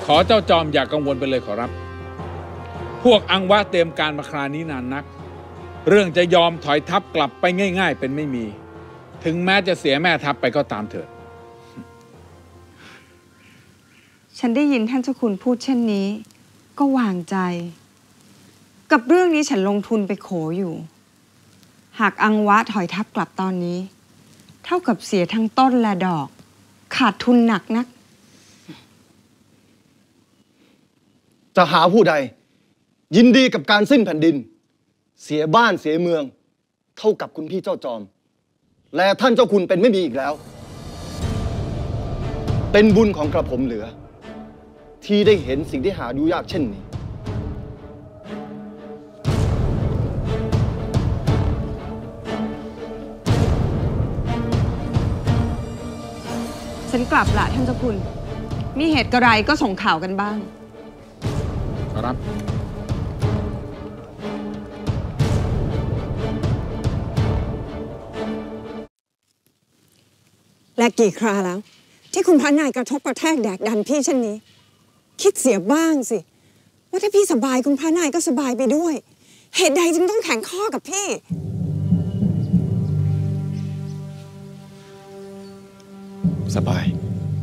ขอเจ้าจอมอย่ากังวลไปเลยขอรับพวกอังวะเตรียมการมาครานี้นานนักเรื่องจะยอมถอยทัพกลับไปง่ายๆเป็นไม่มีถึงแม้จะเสียแม่ทัพไปก็ตามเถิดฉันได้ยินท่านเจ้าคุณพูดเช่นนี้ก็วางใจกับเรื่องนี้ฉันลงทุนไปโขอยู่หากอังวะถอยทัพกลับตอนนี้เท่ากับเสียทั้งต้นและดอกขาดทุนหนักนักจะหาผู้ใดยินดีกับการสิ้นแผ่นดินเสียบ้านเสียเมืองเท่ากับคุณพี่เจ้าจอมและท่านเจ้าคุณเป็นไม่มีอีกแล้วเป็นบุญของกระผมเหลือที่ได้เห็นสิ่งที่หาดูยากเช่นนี้ฉันกลับละท่านเจ้าคุณมีเหตุกระไรก็ส่งข่าวกันบ้างครับและกี่คราแล้วที่คุณพระนายกระทบกระแทกแดกดันพี่เช่นนี้คิดเสียบ้างสิว่าถ้าพี่สบายคุณพระนายก็สบายไปด้วยเหตุใดจึงต้องแข็งข้อกับพี่สบาย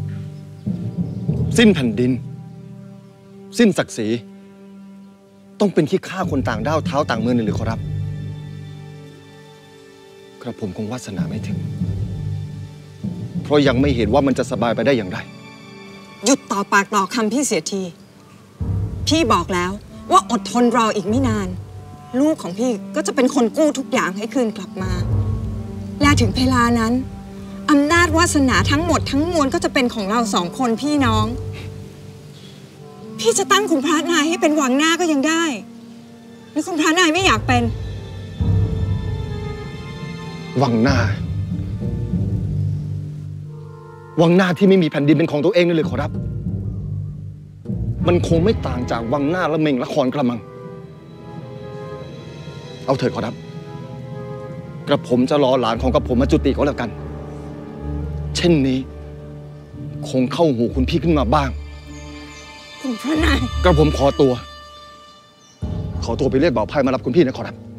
สิ้นแผ่นดินสิ้นศักดิ์ศรีต้องเป็นที่ฆ่าคนต่างด้าวเท้าต่างเมืองหรือขอรับกระผมคงวาสนาไม่ถึงเพราะยังไม่เห็นว่ามันจะสบายไปได้อย่างไรหยุดต่อปากต่อคำพี่เสียทีพี่บอกแล้วว่าอดทนรออีกไม่นานลูกของพี่ก็จะเป็นคนกู้ทุกอย่างให้คืนกลับมาและถึงเวลานั้นอำนาจวาสนาทั้งหมดทั้งมวลก็จะเป็นของเราสองคนพี่น้องพี่จะตั้งคุณพระนายให้เป็นวังหน้าก็ยังได้หรือคุณพระนายไม่อยากเป็นวังหน้าวังหน้าที่ไม่มีแผ่นดินเป็นของตัวเองเลยขอรับมันคงไม่ต่างจากวังหน้าละเมงละครกระมังเอาเถิดขอรับกระผมจะรอหลานของกระผมมาจุติก็แล้วกันเช่นนี้คงเข้าหูคุณพี่ขึ้นมาบ้างคุณพระนายกระผมขอตัวไปเรียกบ่าวไพร่มารับคุณพี่นะขอรับ